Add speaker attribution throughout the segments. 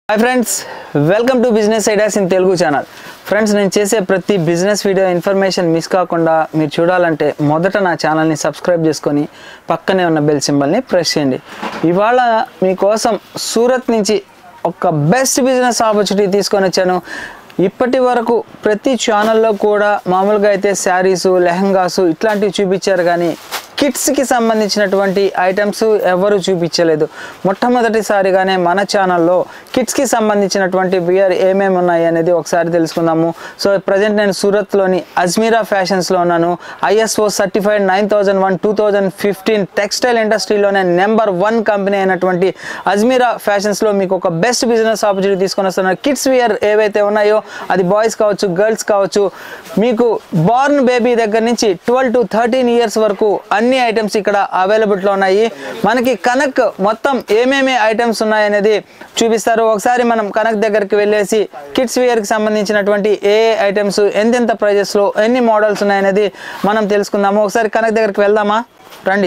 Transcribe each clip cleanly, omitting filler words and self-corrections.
Speaker 1: Hi friends, welcome to Business Ideas in Telugu channel. Friends, నేను చేసే ప్రతి business video information miss కాకుండా మీరు చూడాలంటే మొదట నా ఛానల్ ని సబ్స్క్రైబ్ చేసుకొని పక్కనే ఉన్న బెల్ సింబల్ ని ప్రెస్ చేయండి. ఇవాళ మీకోసం సూరత్ నుంచి ఒక బెస్ట్ బిజినెస్ ఆపర్చునిటీ తీసుకొని వచ్చాను. ఇప్పటి వరకు ప్రతి ఛానల్లో కూడా మామూలుగా అయితే శారీస్, లెహంగాస్ ఇట్లాంటివి చూపించారు కానీ కిడ్స్ కి సంబంధించినటువంటి ఐటమ్స్ ఎవరు చూపించలేదు. మొట్టమొదటిసారిగానే మన ఛానల్లో కిడ్స్ కి సంబంధించినటువంటి వియర్ ఏమేమి ఉన్నాయి అనేది ఒకసారి తెలుసుకుందాము. సో ప్రజెంట్ నేను సూరత్లోని అజ్మీరా ఫ్యాషన్స్లో ఉన్నాను. ISO సర్టిఫైడ్ 9001 2015 టెక్స్టైల్ ఇండస్ట్రీలోనే నెంబర్ 1 కంపెనీ అయినటువంటి అజ్మీరా ఫ్యాషన్స్లో మీకు ఒక బెస్ట్ బిజినెస్ ఆపర్చునిటీ తీసుకొని వస్తున్నారు. కిడ్స్ వియర్ ఏవైతే ఉన్నాయో అది బాయ్స్ కావచ్చు, గర్ల్స్ కావచ్చు, మీకు బార్న్ బేబీ దగ్గర నుంచి 12 to 13 ఇయర్స్ వరకు అన్ని ఐటమ్స్ ఇక్కడ అవైలబుల్లో ఉన్నాయి. మనకి కనక్ మొత్తం ఏమేమి ఐటమ్స్ ఉన్నాయి అనేది చూపిస్తారు. ఒకసారి మనం కనక్ దగ్గరికి వెళ్ళేసి కిడ్స్ వేర్ కి సంబంధించినటువంటి ఏ ఐటమ్స్ ఎంతెంత ప్రైజెస్ లో ఎన్ని మోడల్స్ ఉన్నాయనేది మనం తెలుసుకుందాము. ఒకసారి కనక్ దగ్గరికి వెళ్దామా, రండి.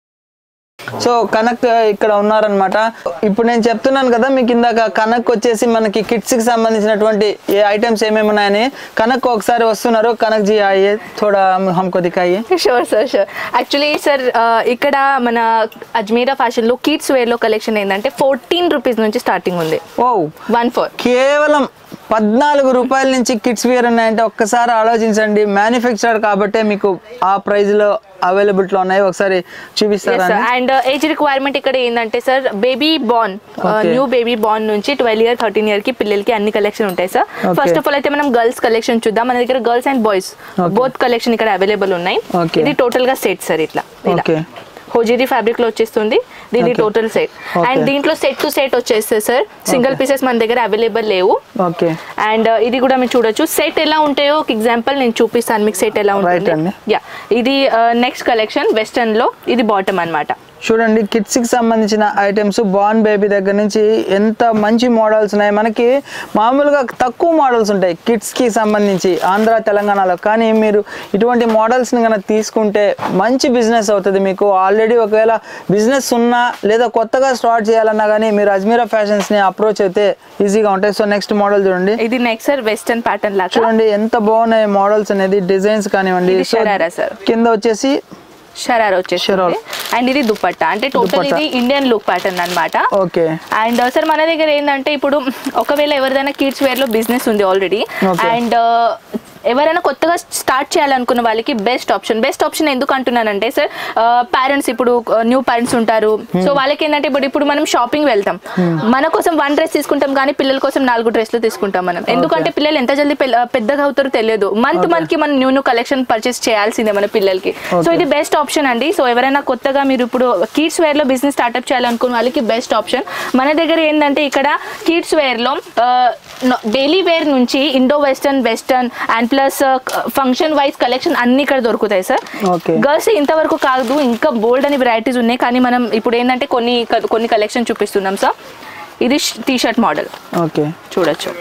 Speaker 1: సో కనక్ ఇక్కడ ఉన్నారనమాట. ఇప్పుడు నేను చెప్తున్నాను కదా మీకు ఇందాక, కనక్ వచ్చేసి మనకి కిడ్స్ కి సంబంధించినటువంటి ఏ ఐటమ్స్ ఏమేమి ఉన్నాయని. కనక్ ఒకసారి వస్తున్నారు. కనక్ జీ ఆయియే, థోడా హమ్కో దిఖాయియే.
Speaker 2: Sure sir, sure. Actually sir ఇక్కడ మన అజ్మీరా ఫ్యాషన్ లో కిడ్స్ వేర్ లో కలెక్షన్ ఏంటంటే 14 రూపీస్ నుంచి స్టార్టింగ్ ఉంది.
Speaker 1: ఓ
Speaker 2: 14
Speaker 1: కేవలం 14 రూపాయల నుంచి కిడ్స్ వేర్ ఉన్నాయంటే ఒక్కసారి ఆలోచించండి. మ్యానుఫ్యాక్చరర్ కాబట్టే మీకు ఆ ప్రైస్ లో అవైలబుల్ ఉన్నాయి. ఒకసారి చూపిస్తారా?
Speaker 2: అండ్ ఏజ్ రిక్వైర్మెంట్ ఇక్కడ ఏంటంటే sir, baby born, new baby born నుంచి 12 year 13 year కి పిల్లలకి అన్ని కలెక్షన్ ఉంటాయి సార్. ఫస్ట్ ఆఫ్ ఆల్ అయితే మనం గర్ల్స్ కలెక్షన్ చూద్దాం. మన దగ్గర girls and boys both collection ఇక్కడ అవైలబుల్ ఉన్నాయి. ఇది టోటల్ గా సెట్ సార్. ఇట్లా హోజీరీ ఫ్యాబ్రిక్ లో వచ్చేస్తుంది దీని టోటల్ సెట్. అండ్ దీంట్లో సెట్ టు సెట్ వచ్చేస్తుంది సార్. సింగిల్ పీసెస్ మన దగ్గర అవైలబుల్ లేవు. అండ్ ఇది కూడా మీరు చూడొచ్చు. సెట్ ఎలా ఉంటాయో ఒక ఎగ్జాంపుల్ నేను చూపిస్తాను మీకు. సెట్ ఎలా ఉంటుంది. యా, ఇది నెక్స్ట్ కలెక్షన్ వెస్టర్న్ లో. ఇది బాటమ్ అన్నమాట.
Speaker 1: చూడండి, కిడ్స్ కి సంబంధించిన ఐటమ్స్ బార్న్ బేబీ దగ్గర నుంచి ఎంత మంచి మోడల్స్ ఉన్నాయి. మనకి మామూలుగా తక్కువ మోడల్స్ ఉంటాయి కిడ్స్ కి సంబంధించి ఆంధ్ర తెలంగాణలో, కానీ మీరు ఇటువంటి మోడల్స్ ని కనుక తీసుకుంటే మంచి బిజినెస్ అవుతుంది మీకు. ఆల్రెడీ ఒకవేళ బిజినెస్ ఉన్నా లేదా కొత్తగా స్టార్ట్ చేయాలన్నా కానీ మీరు అజ్మీరా ఫ్యాషన్స్ ని అప్రోచ్ అయితే ఈజీగా ఉంటాయి. సో నెక్స్ట్ మోడల్ చూడండి.
Speaker 2: ఇది నెక్స్ట్ సార్ వెస్టర్న్ ప్యాటర్న్ లాగా. చూడండి
Speaker 1: ఎంత బాగున్నాయి మోడల్స్ అనేది, డిజైన్స్ కానివ్వండి. కింద వచ్చేసి
Speaker 2: షరారా వచ్చేస్తుంది. అండ్ ఇది దుపట్టా, అంటే టోటల్ ఇది ఇండియన్ లుక్ ప్యాటర్న్ అన్నమాట.
Speaker 1: ఓకే.
Speaker 2: అండ్ సార్ మన దగ్గర ఏంటంటే ఇప్పుడు ఒకవేళ ఎవరిదైనా కిడ్స్ వేర్ లో బిజినెస్ ఉంది ఆల్రెడీ, అండ్ ఎవరైనా కొత్తగా స్టార్ట్ చేయాలనుకున్న వాళ్ళకి బెస్ట్ ఆప్షన్ ఎందుకు అంటున్నానంటే సార్, పేరెంట్స్ ఇప్పుడు న్యూ పేరెంట్స్ ఉంటారు. సో వాళ్ళకి ఏంటంటే ఇప్పుడు మనం షాపింగ్ వెళ్తాం, మన కోసం 1 డ్రెస్ తీసుకుంటాం కానీ పిల్లల కోసం 4 డ్రెస్లు తీసుకుంటాం మనం. ఎందుకంటే పిల్లలు ఎంత జల్దీ పెద్దగా అవుతారో తెలియదు. మంత్ కి మనం న్యూ కలెక్షన్ పర్చేస్ చేయాల్సిందే మన పిల్లలకి. సో ఇది బెస్ట్ ఆప్షన్ అండి. సో ఎవరైనా కొత్తగా మీరు ఇప్పుడు కిడ్స్ వేర్ లో బిజినెస్ స్టార్ట్అప్ చేయాలనుకున్న వాళ్ళకి బెస్ట్ ఆప్షన్. మన దగ్గర ఏంటంటే ఇక్కడ కిడ్స్ వేర్ లో డైలీ వేర్ నుంచి Indo western and plus function wise collection అన్ని ఇక్కడ దొరుకుతాయి సార్. గర్ల్స్ ఇంతవరకు కాదు, ఇంకా బోల్డ్ అని వెరైటీస్ ఉన్నాయి, కానీ మనం ఇప్పుడు ఏంటంటే కొన్ని కలెక్షన్ చూపిస్తున్నాం సార్. ఇది టీ షర్ట్ మోడల్. ఓకే, చూడొచ్చు.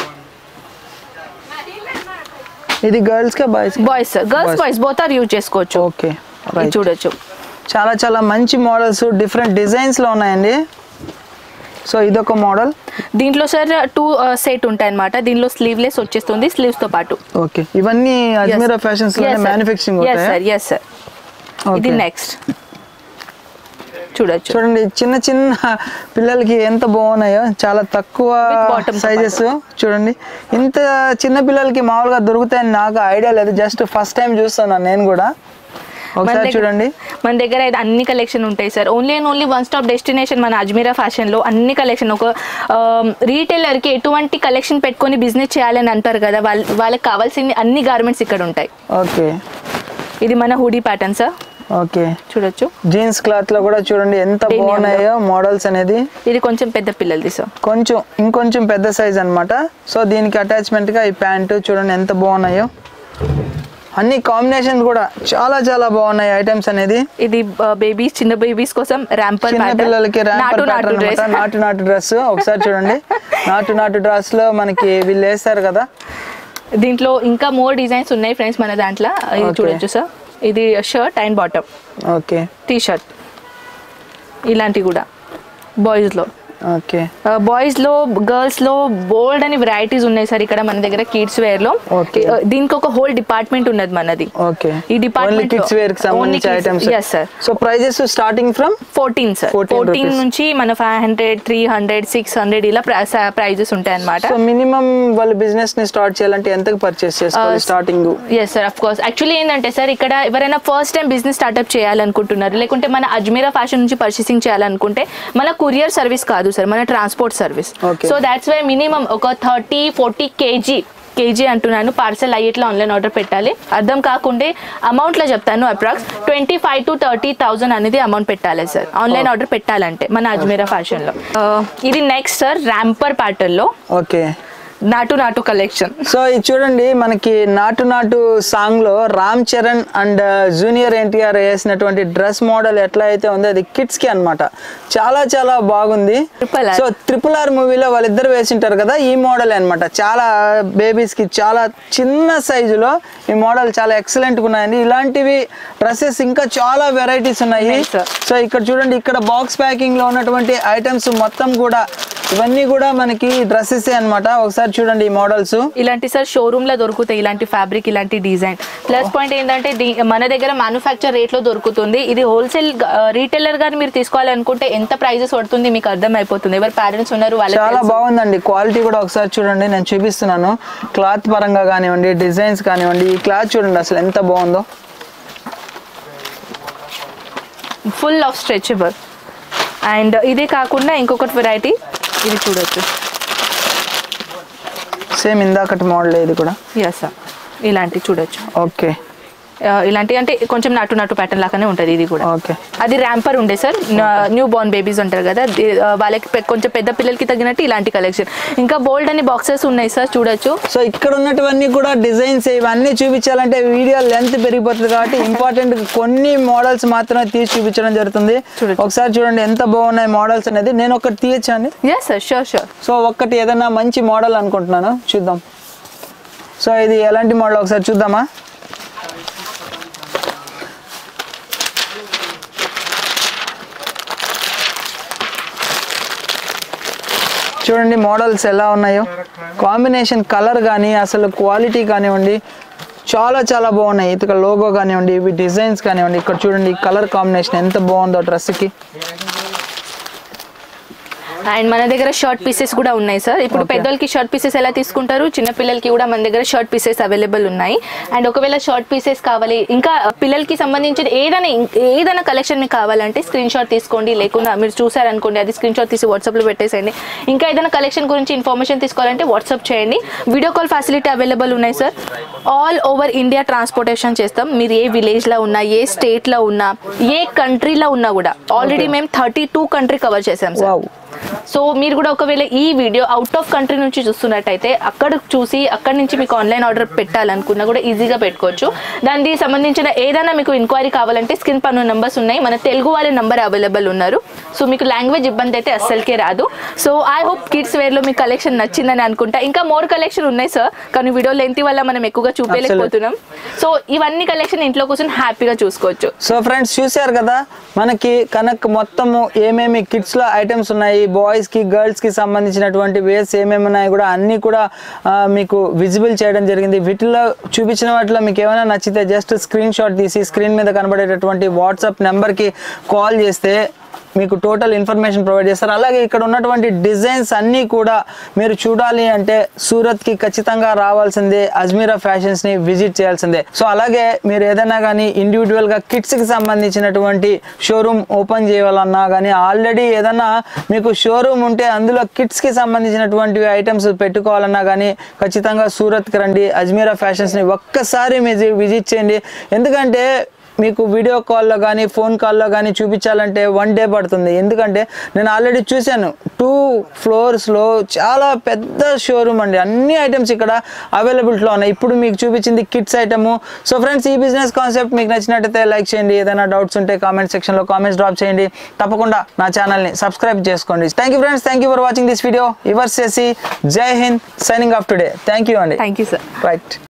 Speaker 1: ఇది గర్ల్స్ కా boys?
Speaker 2: Boys sir. Girls boys both or use చేసుకోవచ్చు.
Speaker 1: ఓకే,
Speaker 2: చూడొచ్చు.
Speaker 1: చాలా మంచి మోడల్స్ డిఫరెంట్ డిజైన్స్ లో ఉన్నాయండి. సో ఇదొక మోడల్.
Speaker 2: దీంట్లో సార్ 2 సెట్ ఉంటాయి అన్నమాట. దీనిలో స్లీవ్లెస్ వచ్చేస్తుంది, స్లీవ్స్ తో పాటు.
Speaker 1: ఓకే, ఇవన్నీ అజ్మీరా ఫ్యాషన్స్ లోనే మ్యానుఫ్యాక్చరింగ్ అవుతాయి.
Speaker 2: yes sir. ఇది నెక్స్ట్ చూడొచ్చు.
Speaker 1: చూడండి, చిన్న పిల్లలకి ఎంత బాగున్నాయో, చాలా తక్కువ సైజెస్. చూడండి, ఇంత చిన్న పిల్లలకి మామూలుగా దొరుకుతాయని నాకు ఐడియా లేదు. జస్ట్ ఫస్ట్ టైం చూస్తున్నాను నేను కూడా. చూడండి,
Speaker 2: మన దగ్గర అన్ని కలెక్షన్ ఉంటాయి సార్. ఓన్లీ 1 స్టాప్ డెస్టినేషన్ మన అజ్మీరా ఫ్యాషన్ లో. అన్ని కలెక్షన్, ఒక రీటైలర్ కి ఎటువంటి కలెక్షన్ పెట్టుకొని బిజినెస్ చేయాలని అంటారు కదా, వాళ్ళకి కావాల్సిన అన్ని గార్మెంట్స్ ఇక్కడ ఉంటాయి.
Speaker 1: ఓకే,
Speaker 2: ఇది మన హుడీ ప్యాటర్న్ సార్.
Speaker 1: ఓకే,
Speaker 2: చూడొచ్చు.
Speaker 1: జీన్స్ క్లాత్ లో కూడా చూడండి ఎంత బాగున్నాయో మోడల్స్ అనేది.
Speaker 2: ఇది కొంచెం పెద్ద పిల్లలది సార్,
Speaker 1: ఇంకొంచెం పెద్ద సైజ్ అన్నమాట. సో దీనికి అటాచ్మెంట్ గా ఈ ప్యాంటు చూడండి ఎంత బాగున్నాయో. అన్ని కాంబినేషన్ కూడా చాలా బాగున్నాయి ఐటమ్స్ అనేది.
Speaker 2: ఇది బేబీస్, చిన్న బేబీస్ కోసం ర్యాంపర్,
Speaker 1: చిన్న పిల్లలకి ర్యాంపర్ ప్యాటర్న్ అన్నమాట. నాటు డ్రెస్. ఒకసారి చూడండి, నాటు డ్రెస్ లో మనకి వీళ్ళు వేస్తారు కదా. దీంట్లో
Speaker 2: ఇంకా మోర్ డిజైన్స్ ఉన్నాయి ఫ్రెండ్స్ మన దాంట్లో. ఇది చూడొచ్చు సార్. ఇది shirt and bottom.
Speaker 1: Okay,
Speaker 2: T shirt ఇలాంటి కూడా బాయ్స్ లో.
Speaker 1: ఓకే
Speaker 2: బాయ్స్ లో గర్ల్స్ లో బోల్డ్ అని వెరైటీస్ ఉన్నాయి సార్ ఇక్కడ మన దగ్గర కిడ్స్ వేర్ లో. దీనికి ఒక హోల్ డిపార్ట్మెంట్ ఉన్నది మనది.
Speaker 1: ఓకే
Speaker 2: ఈ డిపార్ట్మెంట్
Speaker 1: కిడ్స్ వేర్ కి సంబంధించిన items.
Speaker 2: yes sir.
Speaker 1: So prices starting from
Speaker 2: 14 sir. 14 నుంచి మన 500 300 600 ఇలా ప్రైజెస్ ఉంటాయి అన్నమాట.
Speaker 1: సో మినిమం వాళ్ళు బిజినెస్ ని స్టార్ట్ చేయాలంటే ఎంతకి పర్చేస్ చేసుకోవాలి starting?
Speaker 2: yes sir, of course. Actually ఏంటంటే సార్ ఇక్కడ ఎవరైనా ఫస్ట్ టైం బిజినెస్ స్టార్ట్అప్ చేయాలనుకుంటున్నారు, లేకుంటే మన అజ్మీరా ఫ్యాషన్ నుంచి పర్చేసింగ్ చేయాలనుకుంటే మన కొరియర్ సర్వీస్ కాదు సార్, మన transport service. So that's why minimum ఒక 30-40 కేజీ అంటున్నాను పార్సల్ అయ్యేట్లా ఆన్లైన్ ఆర్డర్ పెట్టాలి. అర్థం కాకుండా అమౌంట్ లో చెప్తాను, అప్రాక్స్ 25,000 to 30,000 అనేది అమౌంట్ పెట్టాలి సార్ ఆన్లైన్ ఆర్డర్ పెట్టాలంటే మన అజ్మీరా ఫ్యాషన్ లో. ఇది నెక్స్ట్ సార్ ర్యాంపర్ ప్యాటర్న్ లో.
Speaker 1: Okay
Speaker 2: Naatu collection.
Speaker 1: సో ఇది చూడండి, మనకి నాటు సాంగ్ లో రామ్ చరణ్ అండ్ జూనియర్ ఎన్టీఆర్ వేసినటువంటి డ్రెస్ మోడల్ ఎట్లా అయితే ఉందో అది కిడ్స్ కి అన్నమాట. చాలా బాగుంది. సో RRR మూవీలో వాళ్ళిద్దరు వేసింటారు కదా, ఈ మోడల్ అన్నమాట. చాలా బేబీస్ కి చాలా చిన్న సైజులో ఈ మోడల్ చాలా ఎక్సలెంట్ గా ఉన్నాయండి. ఇలాంటివి డ్రెస్సెస్ ఇంకా చాలా వెరైటీస్ ఉన్నాయి. సో ఇక్కడ చూడండి, ఇక్కడ బాక్స్ ప్యాకింగ్ లో ఉన్నటువంటి ఐటమ్స్ మొత్తం కూడా ఇవన్నీ కూడా మనకి డ్రెస్సెస్ అన్నమాట. ఒకసారి చూడండి ఈ మోడల్స్.
Speaker 2: ఇలాంటి సార్ షోరూమ్ లో దొరుకుతాయి, ఇలాంటి ఫ్యాబ్రిక్, ఇలాంటి డిజైన్. ప్లస్ పాయింట్ ఏంటంటే మన దగ్గర మ్యానుఫ్యాక్చర్ రేట్ లో దొరుకుతుంది. ఇది హోల్సేల్ రీటైలర్ గా మీరు తీసుకోవాలనుకుంటే ఎంత ప్రైజెస్ పడుతుంది మీకు అర్థం అయిపోతుంది. ఎవరు పేరెంట్స్ ఉన్నారు వాళ్ళకి
Speaker 1: చాలా బాగుందండి. క్వాలిటీ కూడా ఒకసారి చూడండి, నేను చూపిస్తున్నాను. క్లాత్ పరంగా కానివ్వండి, డిజైన్స్ కానివ్వండి, ఈ క్లాత్ చూడండి అసలు ఎంత బాగుందో.
Speaker 2: Full of stretchable. అండ్ ఇదే కాకుండా ఇంకొకటి వెరైటీ ఇది చూడొచ్చు,
Speaker 1: సేమ్ ఇందాకటి మోడల్ ఇది కూడా.
Speaker 2: ఎస్ సార్, ఇలాంటి చూడొచ్చు.
Speaker 1: ఓకే,
Speaker 2: ఇలాంటి అంటే కొంచెం నాటు ప్యాటర్న్ లాగానే ఉంటుంది ఇది కూడా.
Speaker 1: ఓకే,
Speaker 2: అది ర్యాంపర్ ఉండే సార్. న్యూ బోర్న్ బేబీస్ ఉంటారు కదా, వాళ్ళకి కొంచెం పెద్ద పిల్లలకి తగినట్టు ఇలాంటి కలెక్షన్. ఇంకా బోల్డ్ అని బాక్సెస్ ఉన్నాయి సార్, చూడొచ్చు.
Speaker 1: సో ఇక్కడ ఉన్నటువన్నీ కూడా డిజైన్స్, ఇవన్నీ చూపించాలంటే వీడియో లెంత్ పెరిగిపోతుంది కాబట్టి ఇంపార్టెంట్ కొన్ని మోడల్స్ మాత్రమే తీసి చూపించడం జరుగుతుంది. ఒకసారి చూడండి ఎంత బాగున్నాయి మోడల్స్ అనేది. నేను ఒకటి తీయచ్చండి?
Speaker 2: Yes sir, sure.
Speaker 1: సో ఒక్కటి ఏదైనా మంచి మోడల్ అనుకుంటున్నాను, చూద్దాం. సో ఇది ఎలాంటి మోడల్ ఒకసారి చూద్దామా? చూడండి మోడల్స్ ఎలా ఉన్నాయో, కాంబినేషన్ కలర్ కానీ అసలు క్వాలిటీ కానివ్వండి చాలా బాగున్నాయి. ఇక లోగో కానివ్వండి, ఇవి డిజైన్స్ కానివ్వండి, ఇక్కడ చూడండి కలర్ కాంబినేషన్ ఎంత బాగుందో డ్రెస్కి.
Speaker 2: అండ్ మన దగ్గర షర్ట్ పీసెస్ కూడా ఉన్నాయి సార్. ఇప్పుడు పెద్దోళ్ళకి షర్ట్ పీసెస్ ఎలా తీసుకుంటారు, చిన్న పిల్లలకి కూడా మన దగ్గర షర్ట్ పీసెస్ అవైలబుల్ ఉన్నాయి. అండ్ ఒకవేళ షర్ట్ పీసెస్ కావాలి, ఇంకా పిల్లలకి సంబంధించిన ఏదైనా కలెక్షన్ మీకు కావాలంటే స్క్రీన్ షాట్ తీసుకోండి. లేకుండా మీరు చూసారనుకోండి, అది స్క్రీన్ షాట్ తీసి వాట్సాప్లో పెట్టేసేయండి. ఇంకా ఏదైనా కలెక్షన్ గురించి ఇన్ఫర్మేషన్ తీసుకోవాలంటే వాట్సాప్ చేయండి. వీడియో కాల్ ఫెసిలిటీ అవైలబుల్ ఉన్నాయి sir. All over India transportation చేస్తాం. మీరు ఏ విలేజ్లో ఉన్నా, ఏ స్టేట్లో ఉన్నా, ఏ కంట్రీలో ఉన్నా కూడా ఆల్రెడీ మేము 32 కంట్రీ కవర్ చేసాం సార్. సో మీరు కూడా ఒకవేళ ఈ వీడియో అవుట్ ఆఫ్ కంట్రీ నుంచి చూస్తున్నట్టయితే అక్కడ చూసి అక్కడి నుంచి మీకు ఆన్లైన్ ఆర్డర్ పెట్టాలనుకున్నా కూడా ఈజీగా పెట్టుకోవచ్చు. దానికి సంబంధించిన ఏదైనా మీకు ఎంక్వైరీ కావాలంటే స్క్రీన్ పైన నంబర్స్ ఉన్నాయి. మన తెలుగు వాళ్ళ నంబర్ అవైలబుల్ ఉన్నారు. సో మీకు లాంగ్వేజ్ ఇబ్బంది అయితే అస్సలకే రాదు. సో ఐ హోప్ కిడ్స్ వేర్లో మీకు కలెక్షన్ నచ్చిందని అనుకుంటా. ఇంకా మోర్ కలెక్షన్ ఉన్నాయి సార్, కానీ వీడియో లెంత్ వల్ల మనం ఎక్కువగా చూపించలేకపోతున్నాం. సో ఇవన్నీ కలెక్షన్ ఇంట్లో కూర్చొని హ్యాపీగా చూసుకోవచ్చు.
Speaker 1: సో ఫ్రెండ్స్ చూసారు కదా, మనకి కనుక మొత్తము ఏమేమి కిడ్స్లో ఐటమ్స్ ఉన్నాయి, బాయ్స్ కి గర్ల్స్ కి సంబంధించినటువంటి వేస్ ఏమేమి ఉన్నాయి కూడా అన్ని కూడా మీకు విజిబుల్ చేయడం జరిగింది. వీటిలో చూపించిన వాటిలో మీకు ఏమైనా నచ్చితే జస్ట్ స్క్రీన్ షాట్ తీసి స్క్రీన్ మీద కనబడేటటువంటి వాట్సాప్ నెంబర్కి కాల్ చేస్తే మీకు టోటల్ ఇన్ఫర్మేషన్ ప్రొవైడ్ చేస్తారు. అలాగే ఇక్కడ ఉన్నటువంటి డిజైన్స్ అన్నీ కూడా మీరు చూడాలి అంటే సూరత్కి ఖచ్చితంగా రావాల్సిందే, అజ్మీరా ఫ్యాషన్స్ని విజిట్ చేయాల్సిందే. సో అలాగే మీరు ఏదైనా కానీ ఇండివిజువల్గా కిడ్స్కి సంబంధించినటువంటి షోరూమ్ ఓపెన్ చేయాలన్నా కానీ, ఆల్రెడీ ఏదైనా మీకు షోరూమ్ ఉంటే అందులో కిడ్స్కి సంబంధించినటువంటి ఐటమ్స్ పెట్టుకోవాలన్నా కానీ ఖచ్చితంగా సూరత్కి రండి. అజ్మీరా ఫ్యాషన్స్ని ఒక్కసారి మీరు విజిట్ చేయండి. ఎందుకంటే మీకు వీడియో కాల్లో కానీ ఫోన్ కాల్లో కానీ చూపించాలంటే 1 డే పడుతుంది. ఎందుకంటే నేను ఆల్రెడీ చూశాను 2 ఫ్లోర్స్లో చాలా పెద్ద షోరూమ్ అండి. అన్ని ఐటమ్స్ ఇక్కడ అవైలబిలిటీలో ఉన్నాయి. ఇప్పుడు మీకు చూపించింది కిడ్స్ ఐటము. సో ఫ్రెండ్స్, ఈ బిజినెస్ కాన్సెప్ట్ మీకు నచ్చినట్టయితే లైక్ చేయండి. ఏదైనా డౌట్స్ ఉంటే కామెంట్ సెక్షన్లో కామెంట్స్ డ్రాప్ చేయండి. తప్పకుండా నా ఛానల్ని సబ్స్క్రైబ్ చేసుకోండి. Thank you friends, thank you for watching this video. Yours చేసి జై Hind, signing off today. Thank you అండి.
Speaker 2: Thank you sir.
Speaker 1: రైట్.